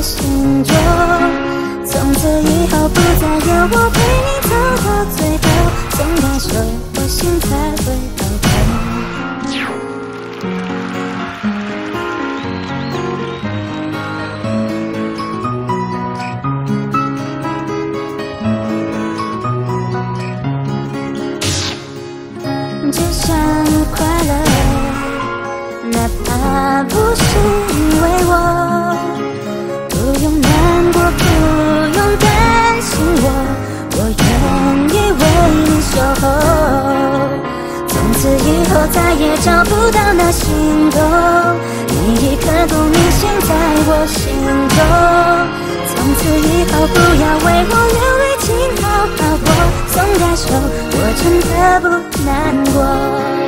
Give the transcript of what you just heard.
心中。从此以后不再有我陪你走到最后，松开手，我心才会好痛。只想快乐，哪怕不是因为我，不用难过，不用担心我愿意为你守候。从此以后再也找不到那心动，你已刻骨铭心在我心中。从此以后不要为我流泪，请好好过，松开手，我真的不难过。